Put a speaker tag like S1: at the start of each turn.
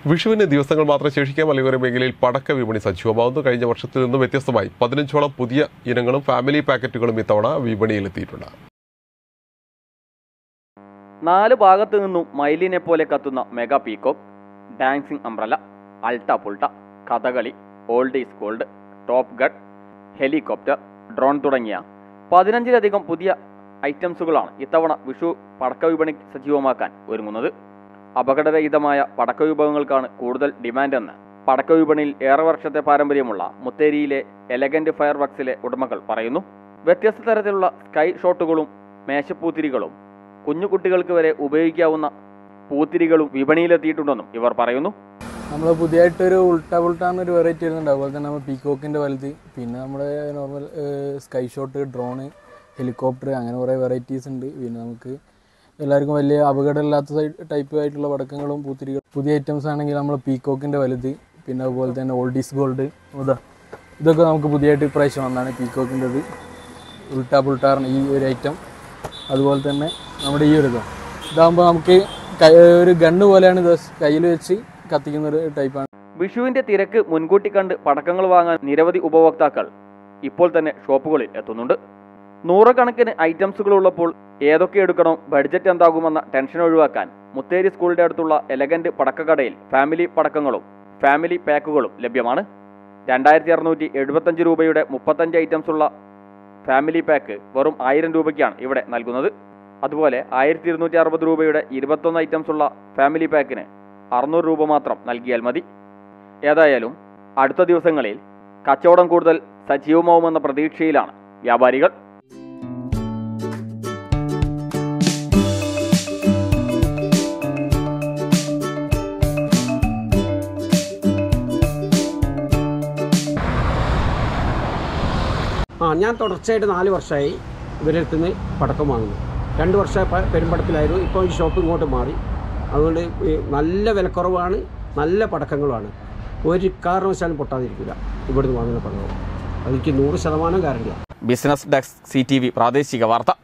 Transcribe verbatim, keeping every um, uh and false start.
S1: വിഷുവിന് ദിവസങ്ങൾ മാത്രം ശേഷിക്കാൻ മലയോര മേഖലയിൽ പടക്ക വിപണി സജീവമാവുന്നു. കഴിഞ്ഞ വർഷത്തിൽ നിന്നും വ്യത്യസ്തമായി പതിനഞ്ചോളം പുതിയ ഇനങ്ങളും ഫാമിലി പാക്കറ്റുകളും ഇത്തവണ വിപണിയിലെത്തിയിട്ടുണ്ട്.
S2: നാല് ഭാഗത്തു നിന്നും മയിലിനെ പോലെ കത്തുന്ന mega peacock, dancing umbrella, Ulta Pulta, Kathakali, old is gold, top gun, helicopter, drone തുടങ്ങിയ പതിനഞ്ചിലധികം പുതിയ ഐറ്റംസുകളാണ് ഇത്തവണ വിഷു പടക്ക വിപണി സജീവമാക്കാൻ ഒരുങ്ങുന്നത്. അപകടരഹിതമായ പടക്ക വിഭവങ്ങൾക്കാണ് കൂടുതൽ ഡിമാൻഡ് എന്ന് പടക്ക വിപണിയിൽ ഏറെ വർഷത്തെ പാരമ്പര്യമുള്ള മുത്തേരിയിലെ എലഗന്റ് ഫയർ വർക്സിലെ ഉടമകൾ പറയുന്നു. വ്യത്യസ്ത തരത്തിലുള്ള സ്കൈ ഷോട്ടുകളും മേശപ്പൂത്തിരികളും കുഞ്ഞു കുട്ടികൾക്ക് വരെ ഉപയോഗിക്കാവുന്ന പൂത്തിരികളും വിപണിയിലെത്തിയിട്ടുണ്ടെന്നും ഇവർ പറയുന്നു.
S3: നമ്മൾ പുതിയതായിട്ടൊരു ഉൾട്ട ഉൾട്ടാന്നൊരു വെറൈറ്റി വരുന്നുണ്ട്. അതുപോലെ തന്നെ നമ്മൾ പീകോക്കിൻ്റെ വലുത്, പിന്നെ നമ്മുടെ normal sky shot, drone, helicopter, അങ്ങനെ കുറേ വെറൈറ്റീസ് ഉണ്ട്. പിന്നെ നമുക്ക് എല്ലാവർക്കും വലിയ അപകടമില്ലാത്ത ടൈപ്പ് ആയിട്ടുള്ള പടക്കങ്ങളും പൂത്തിരികൾ. പുതിയ ഐറ്റംസ് ആണെങ്കിൽ നമ്മൾ പീകോക്കിൻ്റെ വലുത്, പിന്നെ അതുപോലെ തന്നെ ഓൾഡ് ഈസ് ഗോൾഡ്, ഇതാ ഇതൊക്കെ നമുക്ക് പുതിയതായിട്ട് ഇപ്രാവശ്യം വന്നതാണ്. പീകോക്കിൻ്റെത്, ഉൾട്ടാ പുൾട്ടാറിന് ഈ ഒരു ഐറ്റം. അതുപോലെ തന്നെ നമ്മുടെ ഈ ഒരു ഇതാണ് ഇതാകുമ്പോൾ നമുക്ക് ഒരു ഗണ്ണ് പോലെയാണ് ഇത് കയ്യിൽ വെച്ച് കത്തിക്കുന്ന ഒരു ടൈപ്പാണ്.
S2: വിഷുവിൻ്റെ തിരക്ക് മുൻകൂട്ടി കണ്ട് പടക്കങ്ങൾ വാങ്ങാൻ നിരവധി ഉപഭോക്താക്കൾ ഇപ്പോൾ തന്നെ ഷോപ്പുകളിൽ എത്തുന്നുണ്ട്. നൂറുകണക്കിന് ഐറ്റംസുകൾ ഉള്ളപ്പോൾ ഏതൊക്കെ എടുക്കണം, ബഡ്ജറ്റ് എന്താകുമെന്ന ടെൻഷൻ ഒഴിവാക്കാൻ മുത്തേരി സ്കൂളിൻ്റെ അടുത്തുള്ള എലഗന്റ് പടക്കക്കടയിൽ ഫാമിലി പടക്കങ്ങളും ഫാമിലി പാക്കുകളും ലഭ്യമാണ്. രണ്ടായിരത്തി അറുന്നൂറ്റി എഴുപത്തഞ്ച് രൂപയുടെ മുപ്പത്തഞ്ച് ഐറ്റംസ് ഉള്ള ഫാമിലി പാക്ക് വെറും ആയിരം രൂപയ്ക്കാണ് ഇവിടെ നൽകുന്നത്. അതുപോലെ ആയിരത്തി ഇരുന്നൂറ്റി അറുപത് രൂപയുടെ ഇരുപത്തൊന്ന് ഐറ്റംസ് ഉള്ള ഫാമിലി പാക്കിന് അറുന്നൂറ് രൂപ മാത്രം നൽകിയാൽ മതി. ഏതായാലും അടുത്ത ദിവസങ്ങളിൽ കച്ചവടം കൂടുതൽ സജീവമാവുമെന്ന പ്രതീക്ഷയിലാണ് വ്യാപാരികൾ.
S4: ആ ഞാൻ തുടർച്ചയായിട്ട് നാല് വർഷമായി ഇവരുടെ അടുത്ത് നിന്ന് പടക്കം വാങ്ങുന്നു. രണ്ട് വർഷം പെരുമ്പടപ്പിലായിരുന്നു. ഇപ്പോൾ ഈ ഷോപ്പ് ഇങ്ങോട്ട് മാറി. അതുകൊണ്ട് നല്ല വിലക്കുറവാണ്, നല്ല പടക്കങ്ങളുമാണ്. ഒരു കാരണവശാലും പൊട്ടാതിരിക്കില്ല ഇവിടുന്ന് വാങ്ങുന്ന പടക്കം. അതെനിക്ക് നൂറ് ശതമാനം ഗ്യാരണ്ടിയാണ്.
S2: Business desk, C T V പ്രാദേശിക വാർത്ത.